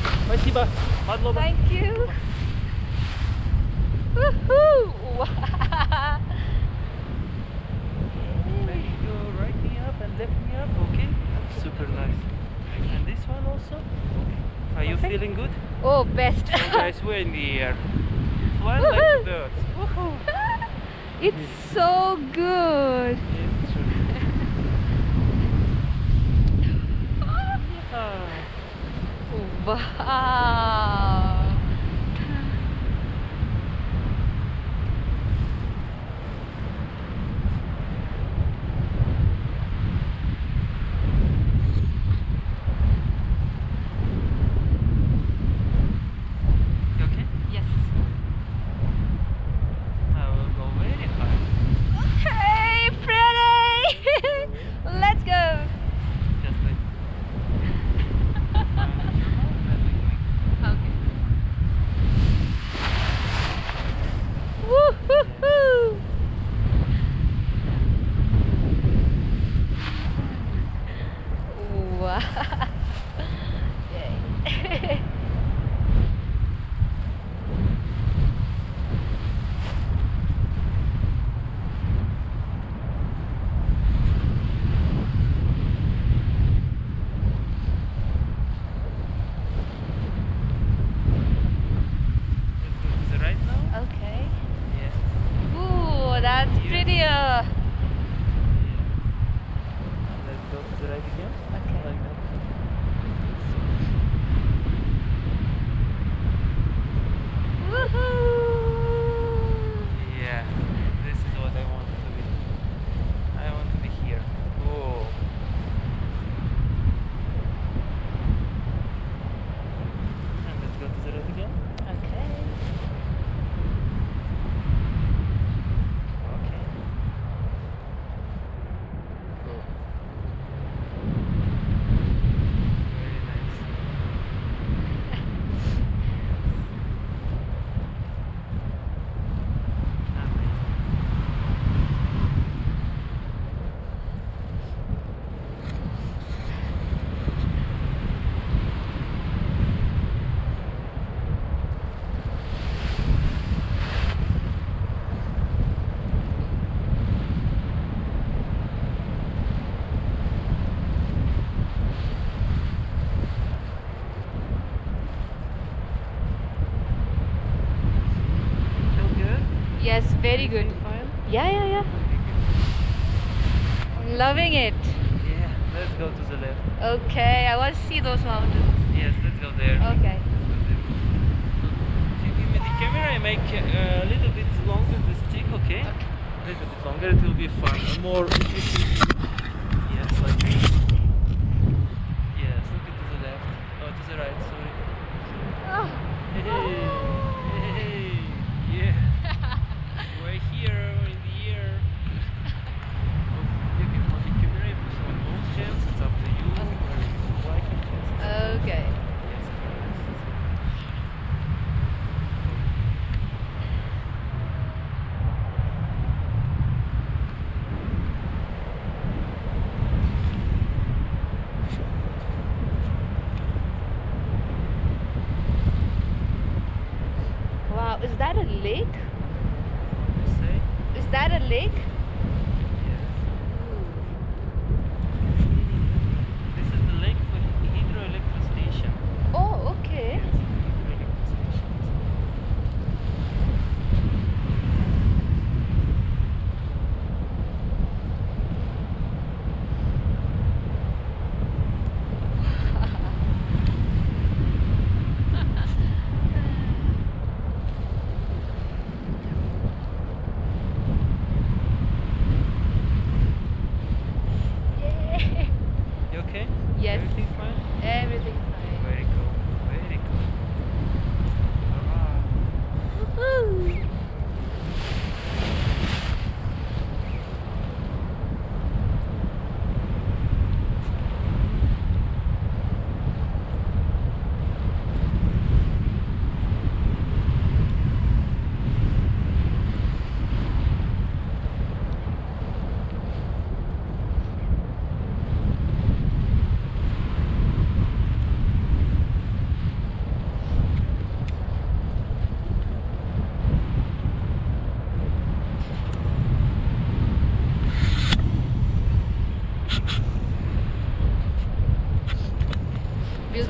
Спасибо. Подлоба. Thank you. Woohoo! Maybe you right me up and left me up, okay? Super nice. And this one also? Okay. Are you Perfect. feeling good? Oh, best. So guys, we're in the air. Fly like Woohoo! the birds. Woohoo! It's so good. It's true. Ah. Wow. You okay? Yes. I will go very high. Hey, Freddy! Let's go. Just like. Okay. Woo-hoo-hoo! Wow. Yay. Is it right now? Okay. Yeah. Ooh, that's Yeah. prettier. Let's go to the right again. Okay. Like that. Woohoo! Yeah. This is what I want to be. I want to be here. Whoa. And let's go to the right again. Okay. Okay. Cool. Very nice. Feel good? Yes, very good. Everything fine? Yeah, yeah, yeah. I'm loving it. Yeah. Let's go to the left. Okay, I want to see those mountains. Yes, let's go there. Okay. If you give me the camera, I make a little bit longer the stick, okay? A little bit longer, it will be fun. More efficient. Yes, like this. Yes, look it to the left. Oh, to the right, sorry. Oh. Hey, hey, yeah. We're here in the air. Oh, you can hold the camera if you want both hands, it's up to you. Or if you like it, yes. Okay. Yes, Wow, is that a lake? say? Is that a lake? Yes. This is the lake for hydroelectric station. Oh, okay. Yes, hydroelectric station.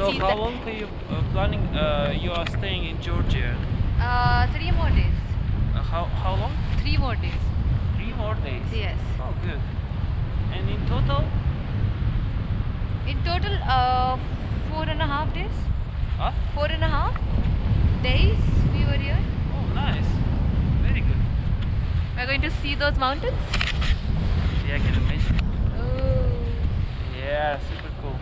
So see how that. long are you planning? You are staying in Georgia. 3 more days. How long? 3 more days. 3 more days. Yes. Oh, good. And in total? In total, 4.5 days. Huh? 4.5 days we were here. Oh, nice. Very good. We're going to see those mountains. Yeah, I can imagine. Oh. Yeah, super cool.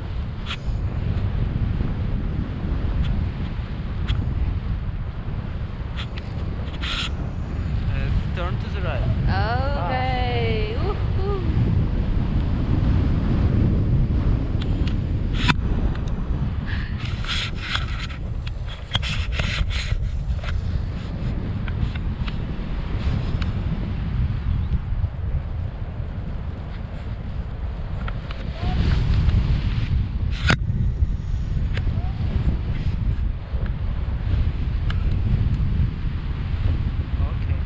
Turn to the right. Okay. Woohoo. Okay.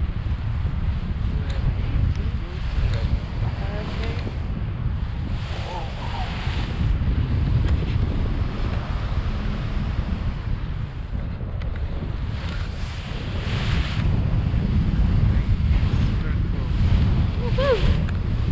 Okay. Super cool. Woohoo.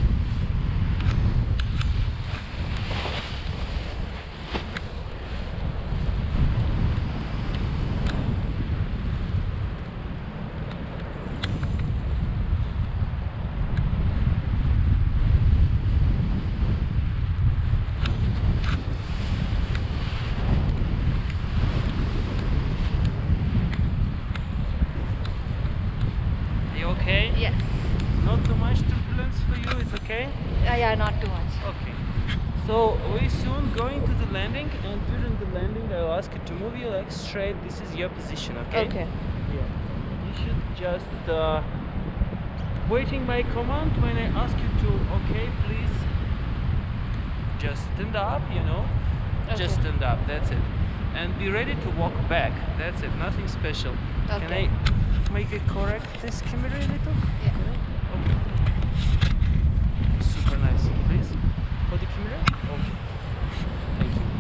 You okay? Yes. Not too much turbulence for you, it's okay? Yeah, not too much. Okay. So we soon going to the landing, and during the landing I'll ask you to move your legs straight. This is your position, okay? Okay. Yeah. You should just waiting my command when I ask you to, okay, please just stand up, you know? Just Okay. stand up, that's it. And be ready to walk back. That's it, nothing special. Can Okay. I make it correct this camera a little? Yeah. Can I? Okay. Super nice. Please hold the camera. Okay. Thank you.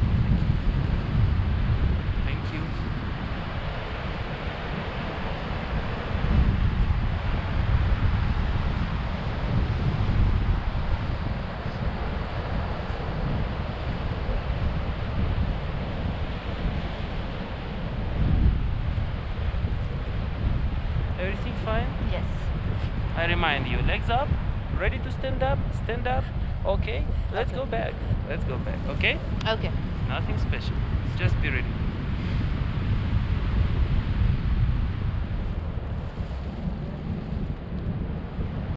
Thank you. Everything fine? Yes. I remind you, legs up, ready to stand up, stand up. Okay, let's Okay. go back. Let's go back. Okay? Okay. Nothing special. Just be ready.